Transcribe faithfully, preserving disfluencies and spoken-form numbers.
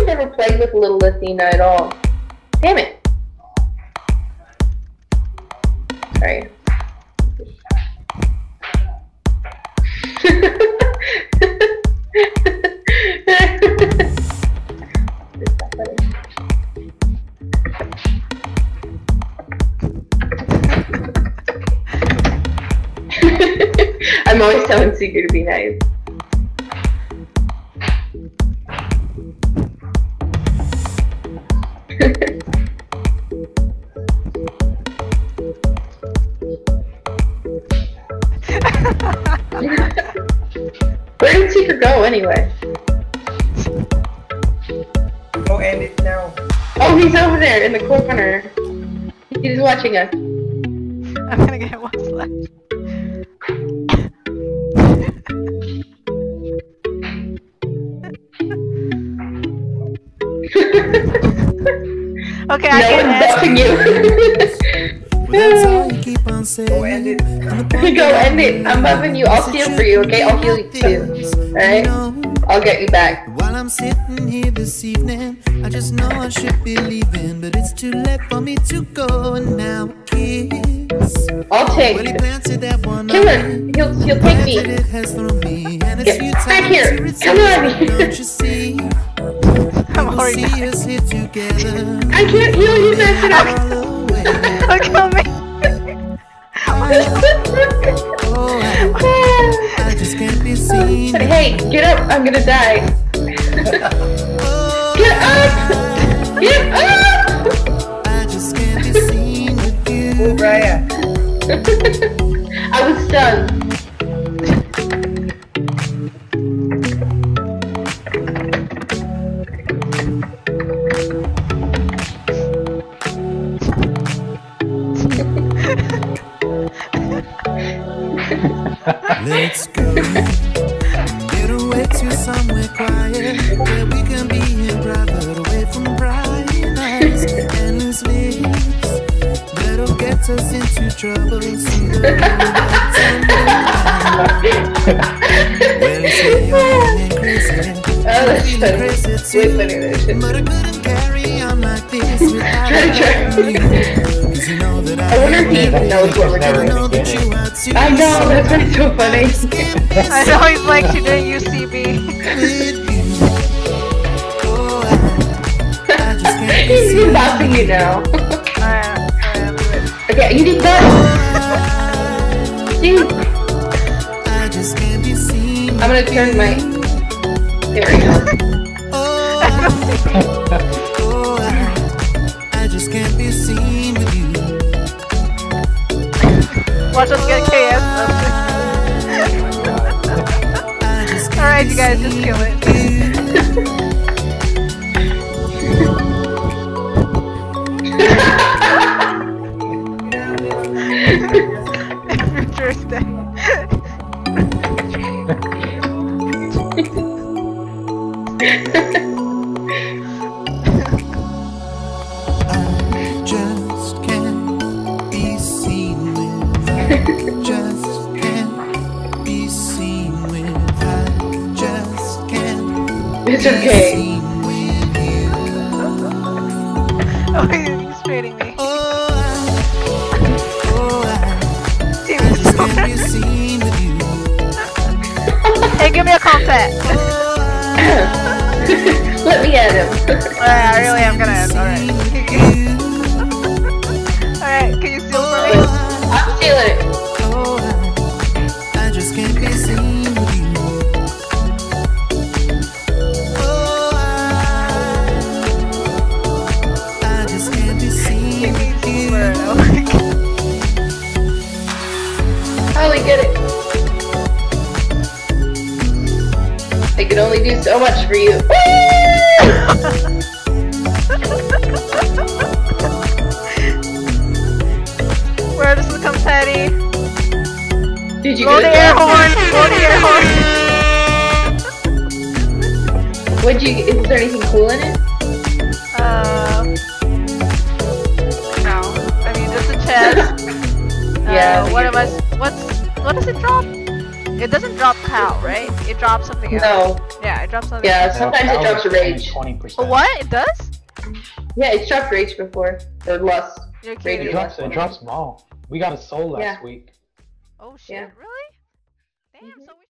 never played with Little Athena at all. Damn it. Sorry. I'm always telling Seeker to be nice. Where did Seeker go anyway? Go end it now. Oh, he's over there in the corner. He's watching us. I'm gonna get one slash. Okay, I no can one's buffing you. Go end it. Go end it. I'm buffing you. I'll heal for you, okay? I'll heal you too. Alright? I'll get you back. While I'm sitting here this evening, I just know I should be leaving, but it's too late for me to go. And now kiss. I'll take. Well, he planted that one Killer. He'll, he'll take me. it has thrown me, and it's Get back here. Come on. Don't you see? I'm We'll already see us here together. I can't heal you fast enough. Look at me. Oh, I, I just can't be seen. Hey, get up. I'm gonna die. Get up. Get up. I just can't be seen with you. Oh, Brian. I was stunned. Let's go. Get away to somewhere quiet where we can be in private, away from prying eyes and loose lips. That'll get us into trouble sooner than well, you say you're feeling crazy. Oh, that's Feeling crazy way too. funnier than shit. But I couldn't carry on like this without Try, try. you. 'Cause you know that I, I wonder if he even knows what we're I doing. know that you are too. I know, that's why it's so funny. I know he's like, she didn't use C B. He's even bossing you now. Alright, alright, I'm good. Okay, you need that. Dude, I'm gonna turn my. There we go. I just can't be seen with you. Watch us get K S. Alright, you guys, just kill it. Thursday. I just can't be seen with. I just can't be seen with. I just can't It's be okay. seen with you. Oh, he's trading me. Oh, I, oh, I, Team I just can't be seen with you. Hey, give me a contact. Let me at him. Alright, I really am gonna end. Alright. Alright, can you steal for me? I'm stealing it. Oh, I, I just can't be seen with you. Oh, I, I just can't be seen with you. Holly, get it. I can only do so much for you. Where does the confetti? Did you Blow get the it? air horn! Blow the air horn! What'd you? Is there anything cool in it? Uh, no. I mean, just a chest. Yeah. Uh, what am I? What's what does it drop? It doesn't drop cow, right? It drops something else. No. Yeah, it drops something Yeah, else. sometimes it drops rage. Twenty percent. Oh, what? It does? Yeah, it's dropped rage before. Or lust. You're Rage kidding. It is drops. lust. It drops small. We got a soul last Yeah. week. Oh shit, Yeah. really? Damn, Mhm. so we